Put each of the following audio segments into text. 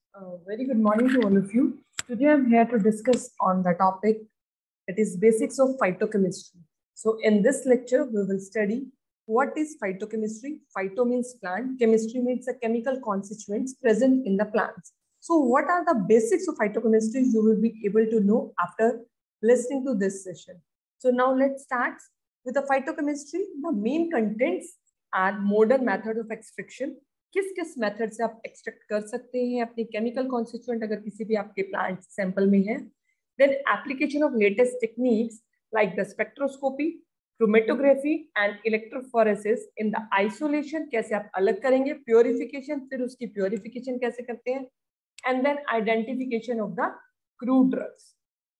Very good morning to all of you. Today I'm here to discuss on the topic that is basics of phytochemistry. So in this lecture, we will study what is phytochemistry. Phyto means plant, chemistry means the chemical constituents present in the plants. So what are the basics of phytochemistry you will be able to know after listening to this session. So now let's start with the phytochemistry. The main contents are modern method of extraction. किस किस method से आप extract कर सकते हैं अपने chemical constituent अगर किसी भी आपके प्लांट सैंपल में है. Then application of latest techniques like the spectroscopy, chromatography and electrophoresis in the isolation, कैसे आप अलग करेंगे, प्योरिफिकेशन, फिर उसकी प्योरिफिकेशन कैसे करते हैं, and then identification of the crude drugs.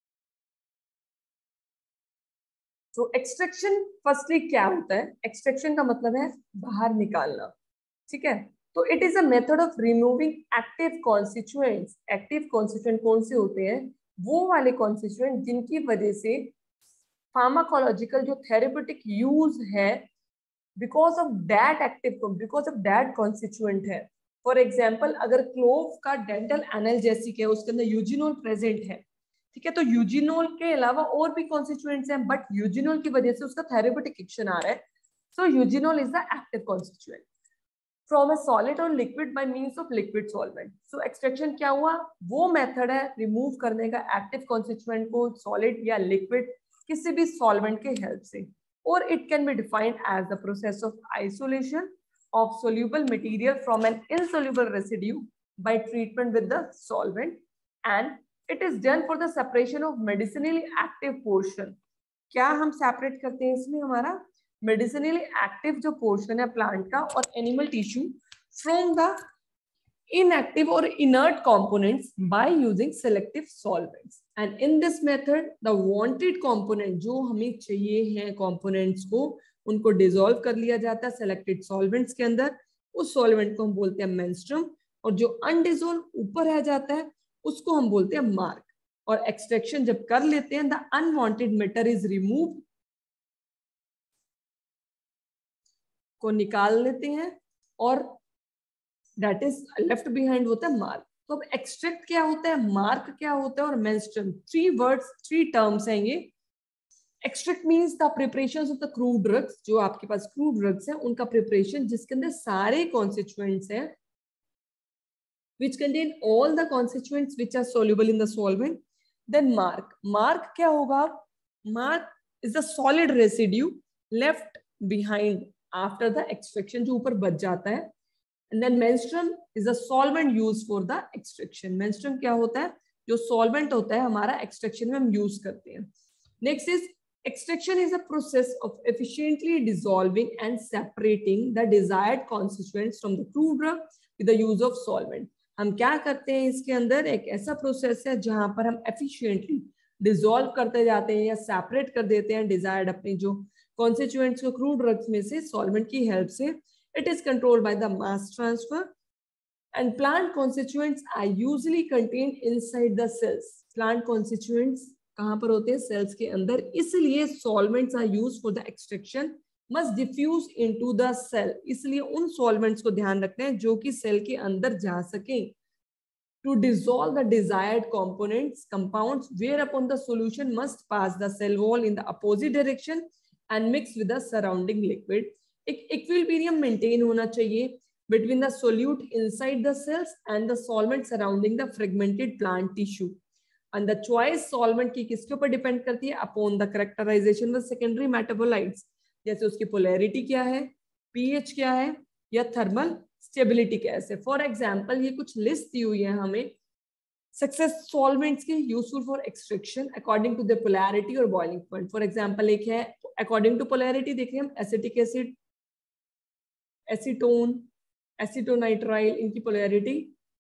तो एक्सट्रैक्शन फर्स्टली क्या होता है? एक्सट्रैक्शन का मतलब है बाहर निकालना. ठीक है, तो it is a method of removing active constituents. Active constituent कौन से होते हैं? वो वाले कॉन्स्टिट्यूएंट जिनकी वजह से फार्माकोलॉजिकल जो थेरेप्यूटिक यूज है बिकॉज ऑफ दैट कॉन्स्टिट्यूएंट है. फॉर एग्जाम्पल, अगर क्लोव का डेंटल एनाल्जेसिक है, उसके अंदर यूजिनोल प्रेजेंट है, ठीक है, तो यूजिनोल के अलावा और भी कॉन्स्टिट्यूएंट्स हैं, बट यूजिनोल की वजह से उसका थेरेप्यूटिक एक्शन आ रहा है. So eugenol is the active constituent from a solid or liquid by means of liquid solvent. So extraction क्या हुआ? वो मेथड है रिमूव करने का एक्टिव कॉन्स्टिट्यूएंट को सॉलिड या लिक्विड किसी भी सॉल्वेंट के हेल्प से. और it can be defined as the process of isolation of soluble material from an insoluble residue by treatment with the solvent, and it is done for the separation of medicinally active portion. क्या हम separate करते हैं इसमें? हमारा medicinally active जो portion है plant का और animal tissue from the inactive or inert components by using selective solvents. And in this method the wanted component जो हमें चाहिए हैं components को, उनको डिसॉल्व कर लिया जाता है सेलेक्टेड सॉल्वेंट्स के अंदर. उस सॉल्वेंट को हम बोलते हैं मेंस्ट्रुम, और जो अनडिसॉल्व ऊपर रह जाता है उसको हम बोलते हैं मार्क. और एक्सट्रैक्शन जब कर लेते हैं the unwanted matter is remove, को निकाल लेते हैं, और दैट इज लेफ्ट बिहाइंड होता है मार्क. तो अब एक्सट्रैक्ट क्या होता है, मार्क क्या होता है, और menstruum. Three words, three terms हैं ये. Extract means the preparation of the crude drugs. जो आपके पास क्रूड ड्रग्स है उनका प्रिपरेशन जिसके अंदर सारे कॉन्स्टिट्यूएंट्स हैं, which contain all the constituents which are soluble in the solvent. Then mark क्या होगा? Mark is the solid residue left behind after the extraction, जो ऊपर बच जाता है. And then menstruum is a solvent used for the extraction. Menstruum क्या होता है? जो solvent होता है हमारा extraction में हम use करते हैं. Next is extraction is a process of efficiently dissolving and separating the desired constituents from the crude drug with the use of solvent. हम क्या करते हैं इसके अंदर? एक ऐसा प्रोसेस है जहां पर हम एफिशिएंटली डिसॉल्व करते जाते हैं या सेपरेट कर देते हैं डिजायर्ड अपने जो कॉन्स्टिट्यूएंट्स को क्रूड ड्रग्स में से सॉल्वेंट की हेल्प से. It is controlled by the mass transfer, and plant constituents are usually contained inside the cells. Plant constituents कहां पर होते हैं? सेल्स के अंदर. इसलिए solvents are used for the extraction must diffuse into the cell. इसलिए उन सॉल्वेंट्स को ध्यान रखना है जो कि सेल के अंदर जा सके. To dissolve the desired components compounds whereupon the solution must pass the cell wall in the opposite direction and mix with the surrounding liquid. एक इक्विलिब्रियम मेंटेन होना चाहिए between the solute inside the cells and the solvent surrounding the fragmented plant tissue. And the choice solvent की किसके ऊपर depend करती है? Upon the characterization of secondary metabolites. जैसे उसकी पोलैरिटी क्या है, पीएच क्या है, या थर्मल स्टेबिलिटी कैसे. फॉर एग्जांपल ये कुछ लिस्ट दी हुई है हमें सक्सेस सॉल्वेंट्स के useful for extraction according to the polarity और बॉइलिंग पॉइंट. फॉर एग्जांपल एक है अकॉर्डिंग टू पोलैरिटी, देखिए हम एसिटिक एसिड, एसीटोन, एसिटोनाइट्राइल, इनकी पोलैरिटी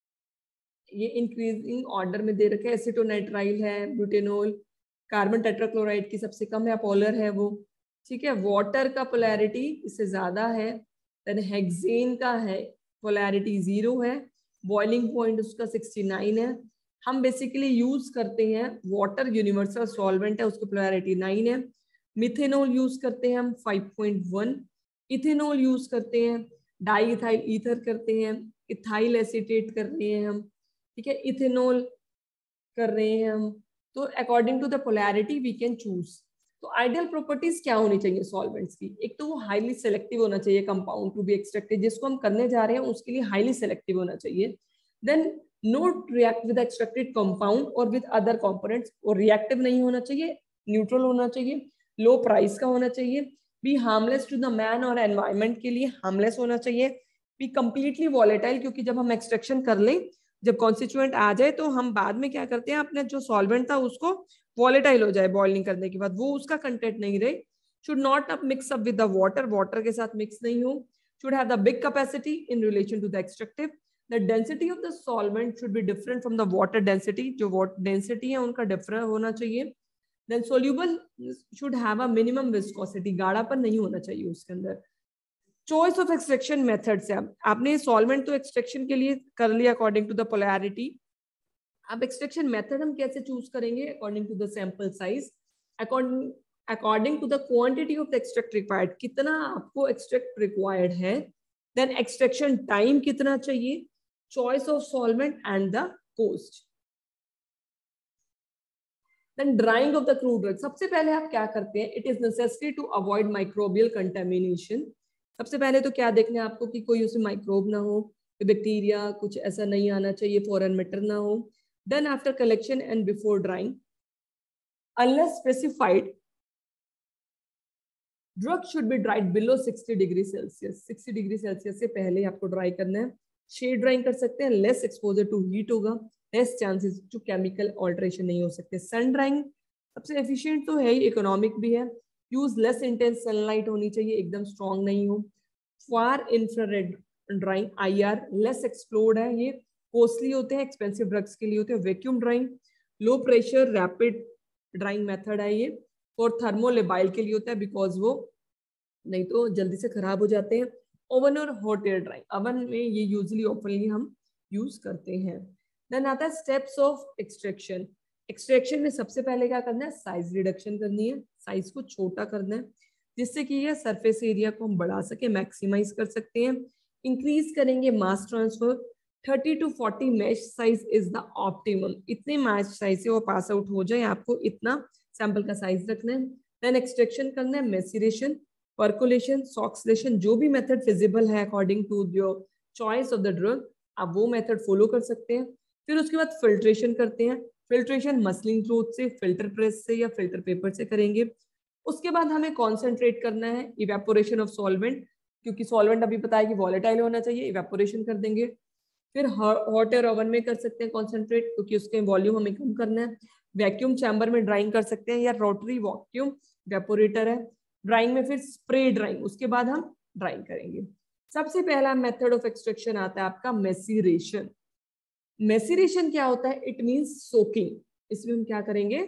ये इंक्रीजिंग ऑर्डर में दे रखे हैं. एसिटोनाइट्राइल है, ब्यूटेनॉल, कार्बन टेट्राक्लोराइड की सबसे कम है, पोलर है वो. ठीक है, वाटर का पोलैरिटी इससे ज्यादा है. देन हेक्सेन का है पोलैरिटी 0 है, बॉइलिंग पॉइंट उसका 69 है. हम बेसिकली यूज करते हैं वाटर यूनिवर्सल सॉल्वेंट है, उसकी पोलैरिटी 9 है. मिथेनॉल यूज करते हैं हम 5.1. इथेनॉल यूज करते हैं, डाई इथाइल ईथर करते हैं, इथाइल एसीटेट कर रहे हैं हम. ठीक है, इथेनॉल कर रहे हैं हम, तो according to the polarity we can choose. तो आइडियल प्रॉपर्टीज क्या होनी चाहिए सॉल्वेंट्स की? एक तो वो हाईली सेलेक्टिव होना चाहिए कंपाउंड टू बी एक्सट्रैक्टेड, जिसको हम करने जा रहे हैं उसके लिए हाईली सेलेक्टिव होना चाहिए। Then not react with extracted compound और विद अदर कंपोनेंट्स, और रिएक्टिव नहीं होना चाहिए, न्यूट्रल होना चाहिए, लो प्राइस का होना चाहिए, be harmless to the man और एनवायरमेंट के लिए हार्मलेस होना चाहिए, बी कंप्लीटली वॉलेटाइल, क्योंकि जब हम एक्सट्रैक्शन कर लें, जब कॉन्स्टिट्यूएंट आ जाए तो हम बाद में क्या करते हैं, अपने जो सॉल्वेंट था उसको वॉलेटाइल हो जाए बॉइलिंग करने के बाद, वो उसका कंटेंट नहीं रहे। Should not up mix up with the water, water के साथ मिक्स नहीं हो। Should have the big capacity in relation to the extractive. The density of the solvent should be different from the water density, जो water density है उनका different होना चाहिए। Then soluble should have a minimum viscosity, गाढ़ापन नहीं होना चाहिए उसके अंदर। चॉइस ऑफ एक्सट्रैक्शन मेथड से आपने सॉल्वेंट तो एक्सट्रैक्शन के लिए कर लिया अकॉर्डिंग टू द पोलैरिटी। अब एक्सट्रैक्शन मेथड हम कैसे चूज करेंगे? According to the sample size, according to the quantity of the extract required, कितना आपको एक्सट्रैक्ट रिक्वायर्ड है, देन एक्सट्रैक्शन टाइम कितना चाहिए, choice of solvent and the cost. Then drying of the crude drug, सबसे पहले आप क्या करते हैं, it is necessary to avoid microbial contamination. सबसे पहले तो क्या देखना है आपको कि कोई उसमें माइक्रोब ना हो, बैक्टीरिया कुछ ऐसा नहीं आना चाहिए, फॉरेन मैटर ना हो। Then after collection and before drying, unless specified, drug should be dried below 60 degree Celsius, 60 degree Celsius से पहले आपको ड्राई करना है। शेड ड्राइंग कर सकते हैं, लेस एक्सपोजर टू हीट होगा, लेस चांसेस जो केमिकल ऑल्ट्रेशन नहीं हो सकते। सन ड्राइंग सबसे एफिशिएंट तो है ही, इकोनॉमिक भी है। यूज लेस इंटेंस सनलाइट होनी चाहिए, एकदम स्ट्रॉन्ग नहीं हो। Far infrared drying, IR less explored है, ये कॉस्टली होते हैं, एक्सपेंसिव ड्रग्स के लिए होते हैं। Vacuum drying low pressure rapid drying method है ये, और थर्मोलेबाइल के लिए होता है, बिकॉज वो नहीं तो जल्दी से खराब हो जाते हैं। ओवन और हॉट एयर ड्राइंग, ओवन में ये यूजली ओपनली हम यूज करते हैं। देन आता है स्टेप्स ऑफ एक्सट्रैक्शन। एक्सट्रैक्शन में सबसे पहले क्या करना है, साइज रिडक्शन करनी है, साइज को छोटा करना है, जिससे कि ये सरफेस एरिया को हम बढ़ा सके, मैक्सिमाइज कर सकते हैं। इंक्रीज करेंगे mass transfer, 30 to 40 mesh size is the optimum, इतने मैश साइज से वो पास आउट हो जाए, आपको इतना सैंपल का साइज रखना है। देन एक्सट्रैक्शन करना है, मेसिरेशन, पर्कुलेशन, सॉक्सलेशन, जो भी मेथड फिजिबल है according to your choice of the drug, आप वो मेथड फॉलो कर सकते हैं। फिर उसके बाद फिल्ट्रेशन करते हैं, फिल्ट्रेशन मसलिन क्लॉथ से, फिल्टर प्रेस से या फिल्टर पेपर से करेंगे। उसके बाद हमें कॉन्सेंट्रेट करना है, इवेपोरेशन ऑफ सॉल्वेंट, क्योंकि सॉल्वेंट अभी पता है कि वॉलेटाइल होना चाहिए, इवेपोरेशन कर देंगे। फिर हॉट एयर ओवन में कर सकते हैं कॉन्सेंट्रेट, क्योंकि उसके वॉल्यूम हमें कम करना है। वैक्यूम चैम्बर में ड्राइंग कर सकते हैं, या रोटरी वैक्यूम वेपोरेटर है। ड्राइंग में फिर स्प्रे ड्राइंग, उसके बाद हम ड्राइंग करेंगे। सबसे पहला मेथड ऑफ एक्सट्रैक्शन आता है आपका मेसिरेशन। मेसिरेशन क्या होता है? It means soaking. इसमें हम क्या करेंगे,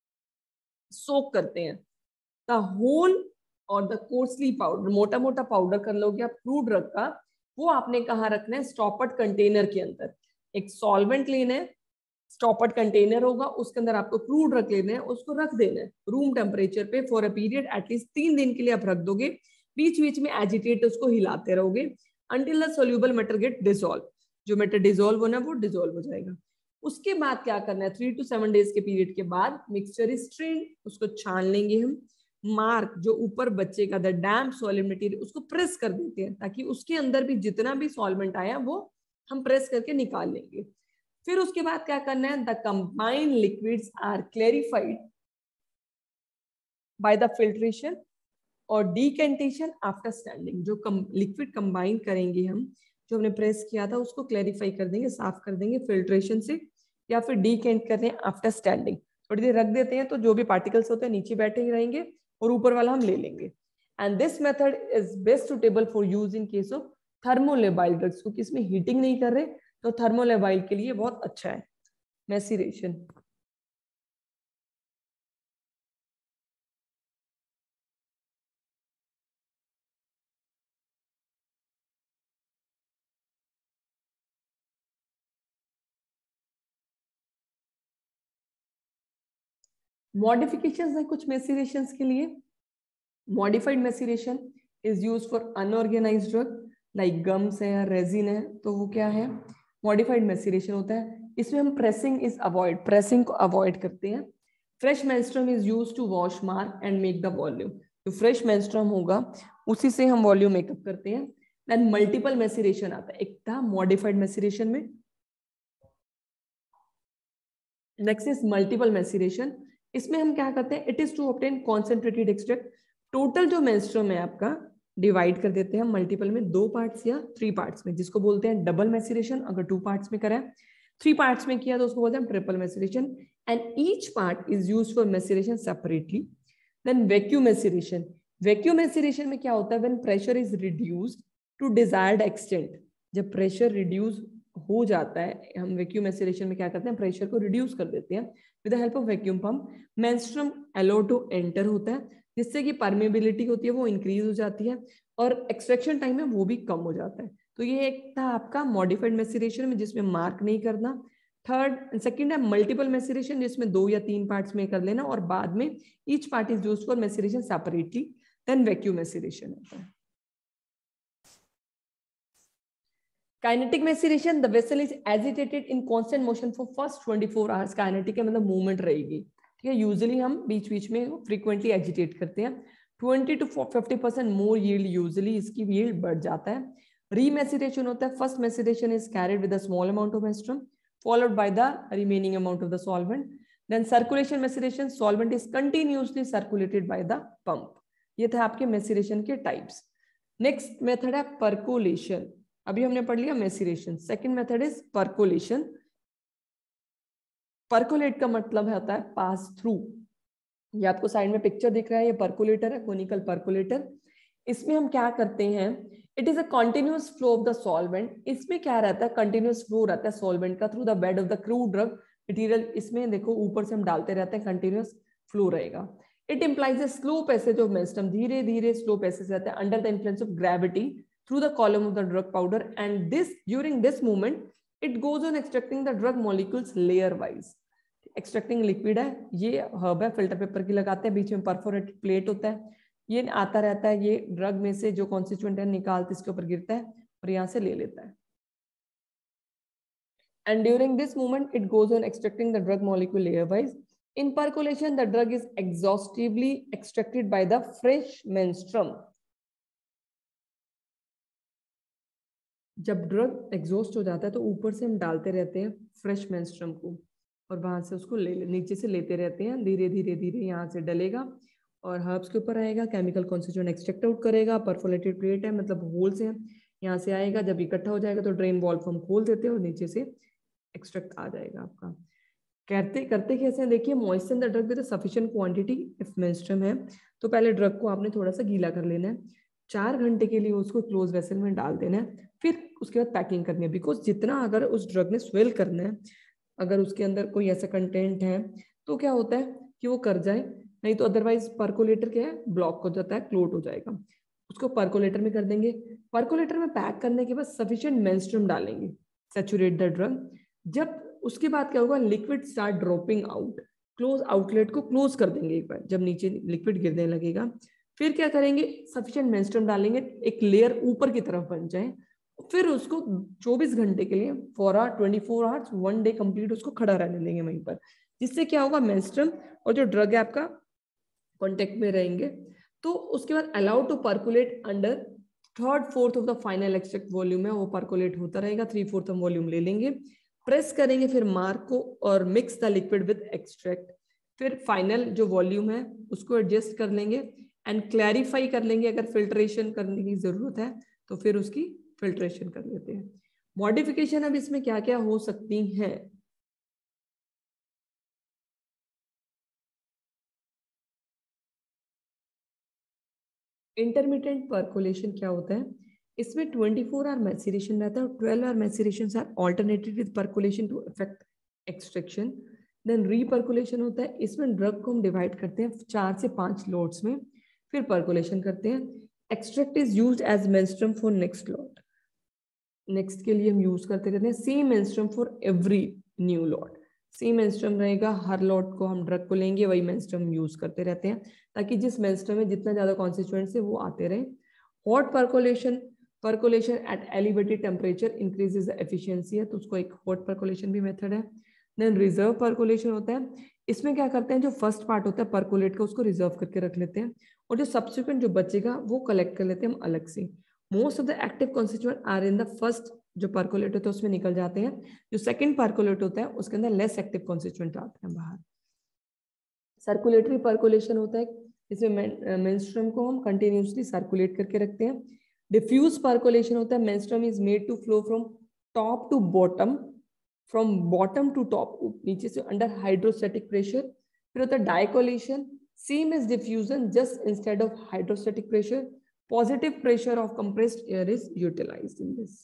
सोक करते हैं द होल और द कोर्सली पाउडर, मोटा मोटा पाउडर कर लोगे आप क्रूड ड्रग का, वो आपने कहाँ रखना है, स्टॉपर्ड कंटेनर के अंदर। एक सॉल्वेंट लेना है, स्टॉपर्ड कंटेनर होगा, उसके अंदर आपको क्रूड रख लेना है, उसको रख देना है रूम टेम्परेचर पे फॉर अ पीरियड एटलीस्ट 3 दिन के लिए आप रख दोगे। बीच बीच में एजिटेट उसको हिलाते रहोगे until the soluble matter get dissolve, जो मैटर डिसॉल्व होना है वो डिसॉल्व हो जाएगा। उसके बाद क्या करना है, 3 to 7 डेज के पीरियड के बाद मिक्सचर इज स्ट्रेन, उसको छान लेंगे हम। मार्क जो ऊपर बचेगा, द डैम्प सॉलिड मटेरियल, उसको प्रेस कर देते हैं, ताकि उसके अंदर भी जितना भी सॉल्वेंट आया वो हम प्रेस करके निकाल लेंगे। फिर उसके बाद क्या करना है, the combined liquids are clarified by the filtration और डीकेंटेशन आफ्टर स्टैंडिंग। जो लिक्विड कंबाइन करेंगे हम, जो हमने प्रेस किया था, उसको क्लैरिफाई कर देंगे, साफ कर देंगे फिल्ट्रेशन से, या फिर डीकेंट कर रहे हैं आफ्टर स्टैंडिंग। थोड़ी देर रख देते हैं तो जो भी पार्टिकल्स होते हैं नीचे बैठे ही रहेंगे, और ऊपर वाला हम ले लेंगे। And this method is best suitable for use in case of thermolabile drugs, क्योंकि इसमें हीटिंग नहीं कर रहे, तो थर्मोलेबाइल के लिए बहुत अच्छा है मेसिरेशन। मॉडिफिकेशंस है कुछ मेसिरेशंस के लिए। Modified maceration is use for unorganized drug like gums है या रेजिन है, तो वो क्या है, मॉडिफाइड मेसिरेशन होता है। इसमें हम प्रेसिंग को अवॉइड करते हैं। Fresh menstruum is used to wash marc and make the volume. जो फ्रेश मेंस्ट्रुम होगा उसी से हम वॉल्यूम मेकअप करते हैं। देन मल्टीपल मैसेरेशन आता है, एक था मॉडिफाइड मैसेरेशन में, नेक्स्ट इज मल्टीपल मैसेरेशन। इसमें हम क्या करते हैं, it is to obtain concentrated extract. Total जो मेंस्ट्रुम है आपका डिवाइड कर देते हैं मल्टीपल में, 2 पार्ट्स या 3 पार्ट्स में, जिसको बोलते हैं डबल मैसेरेशन। अगर 2 पार्ट्स में करें, 3 पार्ट्स में किया तो उसको बोलते हैं triple maceration. And each part is used for maceration separately. Then vacuum maceration. Vacuum maceration में क्या होता है, when pressure is reduced to desired extent. जब प्रेशर रिड्यूस हो जाता है, हम वैक्यूम मैसेरेशन में क्या करते हैं, प्रेशर को रिड्यूस कर देते हैं with the help of vacuum pump. Menstruum allow to enter होता है, जिससे कि परमेबिलिटी होती है वो इंक्रीज हो जाती है और एक्सट्रैक्शन टाइम है वो भी कम हो जाता है। तो ये एक था आपका मॉडिफाइड मैसेरेशन में, जिसमें मार्क नहीं करना। सेकंड है मल्टीपल मैसेरेशन, जिसमें 2 या 3 पार्ट्स में कर लेना और बाद में each part is used for maceration separately. Then vacuum maceration होता है। Kinetic maceration, the vessel is agitated in constant motion for first 24 hours. Kinetic का मतलब मूवमेंट रहेगी, ठीक है। यूजुअली हम बीच बीच में फ्रीक्वेंटली एजिटेट करते हैं। 20 to 50% मोर यील्ड, यूजुअली इसकी यील्ड बढ़ जाता है। रीमेसेरेशन होता है, first maceration is carried with a small amount of menstruum followed by the remaining amount of the solvent. Then circulation maceration, solvent is continuously circulated by the pump. ये था आपके मैसेरेशन के टाइप्स। नेक्स्ट मेथड है percolation. अभी हमने पढ़ लिया maceration. Second method is percolation. Percolate का मतलब होता है पास थ्रू। ये आपको साइड में पिक्चर दिख रहा है, ये परकोलेटर है, कोनिकल परकोलेटर। इसमें हम क्या करते हैं, it is a continuous flow of the solvent. इसमें क्या रहता है, कंटिन्यूअस फ्लो रहता है सॉल्वेंट का through the bed of the crude drug material. इसमें देखो ऊपर से हम डालते रहते हैं, कंटिन्यूअस फ्लो रहेगा। It implies a slow passage of menstruum, धीरे धीरे स्लो पैसेज रहता है under the influence of gravity through the column of the drug powder. And this during this movement it goes on extracting the drug molecules layer wise. Extracting liquid है, ये herb है, filter paper की लगाते हैं, बीच में perforated plate होता है, ये आता रहता है, ये ड्रग में से जो कॉन्स्टिट्यूएंट है निकालते इसके ऊपर गिरता है और यहाँ से ले लेता है। And during this movement, it goes on extracting the drug molecule layer wise. In percolation, the drug is exhaustively extracted by the fresh menstruum. जब ड्रग एग्जॉस्ट हो जाता है तो ऊपर से हम डालते रहते हैं फ्रेश मेंस्ट्रुम को और वहां से उसको नीचे से लेते रहते हैं, धीरे धीरे धीरे यहाँ से डलेगा और हर्ब्स के ऊपर आएगा, केमिकल कॉन्स्टिट्यूएंट एक्सट्रैक्ट आउट करेगा। परफोरेटेड प्लेट है, मतलब होल्स हैं, यहाँ से आएगा, जब इकट्ठा हो जाएगा तो ड्रेन वॉल्व हम खोल देते हैं और नीचे से एक्सट्रैक्ट आ जाएगा आपका। करते कैसे हैं, देखिए, moisture the drug with sufficient quantity. If menstruum है तो पहले ड्रग को आपने थोड़ा सा गीला कर लेना है, 4 घंटे के लिए उसको क्लोज वेसल में डाल देना है, फिर उसके बाद पैकिंग करनी है। बिकॉज जितना अगर उस ड्रग ने स्वेल करना है, अगर उसके अंदर कोई ऐसा कंटेंट है तो क्या होता है कि वो कर जाए, नहीं तो अदरवाइज परकोलेटर क्या है, ब्लॉक हो जाता है, क्लोट हो जाएगा। उसको परकोलेटर में कर देंगे। परकोलेटर में पैक करने के बाद सफिशिएंट मेंस्ट्रुम डालेंगे, सैचुरेट द ड्रग। जब उसके बाद क्या होगा, liquid start dropping out, close outlet को क्लोज कर देंगे एक बार, जब नीचे लिक्विड गिरने लगेगा। फिर क्या करेंगे, सफिशिएंट मेंस्ट्रुम डालेंगे, एक लेयर ऊपर की तरफ बन जाए, फिर उसको 24 घंटे के लिए फॉर 24 आवर्स 1 डे कंप्लीट उसको खड़ा रहने देंगे वहीं पर, जिससे क्या होगा, मेंस्ट्रुम और जो ड्रग है आपका कॉन्टेक्ट में रहेंगे। तो उसके बाद allowed to percolate under 3/4 of the final extract volume है वो परकुलेट होता रहेगा, 3/4 हम वॉल्यूम ले लेंगे, प्रेस करेंगे फिर मार्क को और mix the liquid with extract. फिर फाइनल जो वॉल्यूम है उसको एडजस्ट कर लेंगे एंड क्लैरिफाई कर लेंगे। अगर फिल्ट्रेशन करने की जरूरत है तो फिर उसकी फिल्ट्रेशन कर लेते हैं। मॉडिफिकेशन अब इसमें क्या क्या हो सकती हैं, इंटरमिटेंट परकोलेशन क्या होता है, इसमें 24 आवर मैसेरेशन रहता है और 12 hour macerations are alternated with percolation to effect extraction. Then repercolation होता है, इसमें ड्रग को हम डिवाइड करते हैं 4 से 5 लॉट्स में, फिर परकुलेशन करते हैं। Extract is used as menstruum for next lot, next के लिए हम यूज करते रहते हैं। Same menstruum for every new lot, same menstruum रहेगा, हर लॉट को हम ड्रग को लेंगे, वही मेंस्ट्रुम यूज करते रहते हैं ताकि जिस मेंस्ट्रुम में जितना ज्यादा कॉन्स्टिट्यूएंट्स है वो आते रहे। Hot percolation, percolation at elevated temperature increases the efficiency है, तो उसको एक हॉट परकोलेशन भी मेथड है। देन रिजर्व परकोलेशन होता है, इसमें क्या करते हैं जो फर्स्ट पार्ट होता है परकोलेट का उसको रिजर्व करके रख लेते हैं और जो सब्सिक्वेंट जो बचेगा वो कलेक्ट कर लेते हैं हम अलग से। Most of the active constituent are in the first जो परकोलेट होता है उसमें निकल जाते हैं, जो सेकंड परकोलेट होता है उसके अंदर लेस एक्टिव कॉन्स्टिट्यूएंट आते हैं बाहर। सर्कुलेटरी परकोलेशन होता है, इसमें मेंस्ट्रुम को हम कंटिन्यूसली सर्कुलेट करके रखते हैं। डिफ्यूज परकोलेशन होता है, menstruum is made to flow from top to bottom, from bottom to top, नीचे से अंडर हाइड्रोस्टैटिक प्रेशर। फिर होता है dacolation, same as diffusion just instead of hydrostatic pressure positive pressure of compressed air is utilized in this.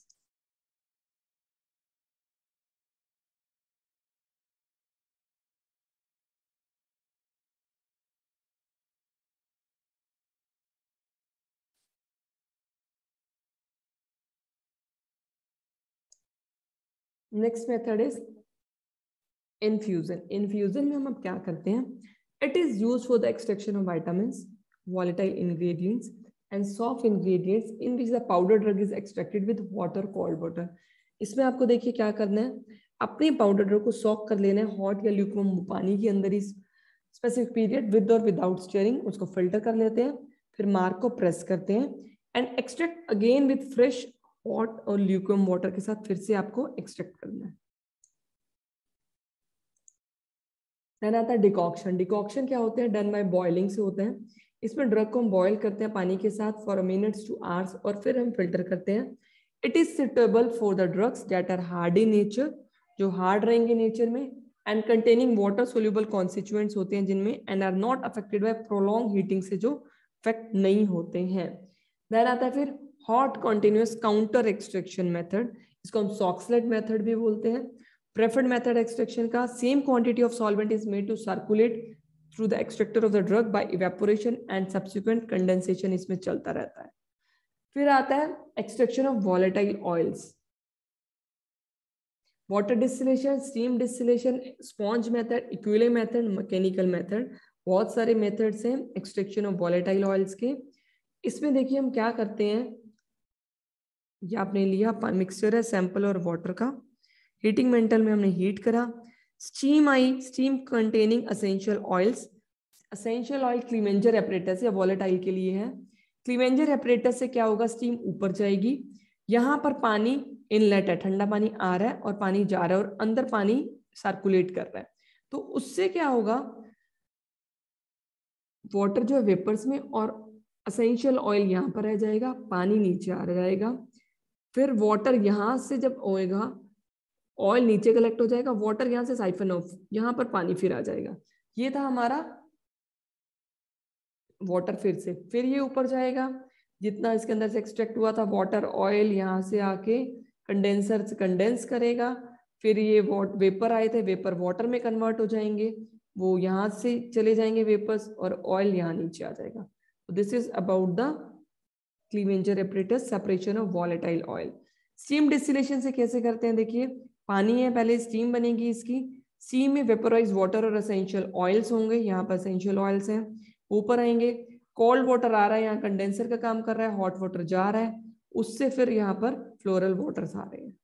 Next method is infusion. Infusion में हम अब क्या करते हैं, it is used for the extraction of vitamins, volatile ingredients and soft ingredients in which the powder drug is extracted with water, cold water। इसमें आपको देखिए क्या करना है, अपने पाउडर ड्रग को सॉक कर लेना है हॉट या ल्यूकवार्म पानी के अंदर ही स्पेसिफिक पीरियड विद और विदाउट स्टीयरिंग, उसको फिल्टर कर लेते हैं, फिर मार्क को प्रेस करते हैं and extract again with fresh hot और ल्यूकवार्म वाटर के साथ फिर से आपको एक्सट्रैक्ट करना है। देन आता है डिकॉक्शन। डिकॉक्शन क्या होते हैं, डन बाय बॉइलिंग से होते हैं। इसमें ड्रग को हम बॉईल करते हैं पानी के साथ फॉर मिनट्स टू आवर्स और फिर हम फिल्टर करते हैं। It is suitable for the drugs that are hard in nature, जो हार्ड रहेंगे नेचर में, and containing water soluble constituents होते हैं जिनमें, and are not affected by prolong heating से जो अफेक्ट नहीं होते हैं। देन आता है फिर hot continuous counter extraction method, इसको हम सॉक्सलेट मेथड भी बोलते हैं। प्रेफर्ड मेथड एक्सट्रैक्शन का, same quantity of solvent is made to circulate through the extractor of the drug by evaporation and subsequent condensation, इसमें चलता रहता है। फिर आता है extraction of volatile oils, water distillation, steam distillation, sponge method, ecuelle method, mechanical method, बहुत सारे methods हैं एक्सट्रैक्शन ऑफ वॉलेटाइल ऑयल्स के। इसमें देखिए हम क्या करते हैं, ये आपने लिया मिक्सचर है सैंपल और वाटर का, हीटिंग मेंटल में हमने हीट करा, स्टीम आई, steam containing essential oils. Essential oil Clevenger apparatus या वॉलेटाइल के लिए है। क्लीवेंजर एपरेटस से क्या होगा, स्टीम ऊपर जाएगी, यहाँ पर पानी इनलेट है, ठंडा पानी आ रहा है और पानी जा रहा है और अंदर पानी सर्कुलेट कर रहा है, तो उससे क्या होगा, वाटर जो है वेपर्स में और एसेंशियल ऑयल यहाँ पर रह जाएगा, पानी नीचे आ जाएगा। फिर वाटर यहाँ से जब होएगा, ऑयल नीचे कलेक्ट हो जाएगा, वाटर यहाँ से साइफन ऑफ, यहाँ पर पानी फिर आ जाएगा। ये था हमारा वाटर, फिर ये ऊपर जाएगा, जितना इसके अंदर से एक्सट्रैक्ट हुआ था वाटर ऑयल यहाँ से आके कंडेंसर से कंडेंस करेगा, फिर ये वेपर आए थे वेपर वाटर में कन्वर्ट हो जाएंगे, वो यहाँ से चले जाएंगे वेपर्स और ऑयल यहाँ नीचे आ जाएगा। This is about the Clevenger apparatus, separation of volatile oil. Steam distillation से कैसे करते हैं, देखिए पानी है, पहले स्टीम बनेगी इसकी, स्टीम में वेपोराइज वाटर और एसेंशियल ऑयल्स होंगे, यहाँ पर एसेंशियल ऑयल्स हैं, ऊपर आएंगे, कोल्ड वाटर आ रहा है, यहाँ कंडेंसर का काम कर रहा है, हॉट वाटर जा रहा है, उससे फिर यहाँ पर फ्लोरल वाटर्स आ रहे हैं।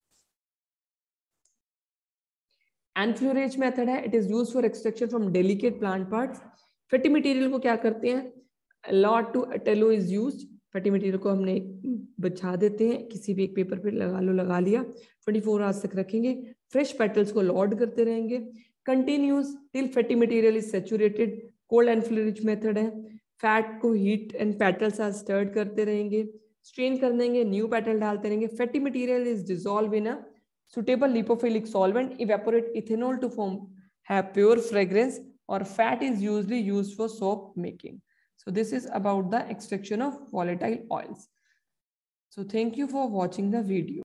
एनफ्लोरेज मेथड है, it is used for extraction from delicate plant parts. Fatty material को क्या करते हैं, lard to tallow is used, fatty material को हमने बिछा देते हैं, किसी भी एक पेपर पे लगा लिया, 24 आवर्स तक रखेंगे, फ्रेश पेटल्स को लॉड करते रहेंगे, continuous till fatty material is saturated. Cold enfleurage method है, फैट को heat and petals are stirred करते रहेंगे, स्ट्रेन कर देंगे, न्यू पेटल डालते रहेंगे, fatty material is dissolve in a suitable lipophilic solvent, evaporate ethanol to form have pure fragrance, or fat is usually used for soap making. So this is about the extraction of volatile oils. So thank you for watching the video.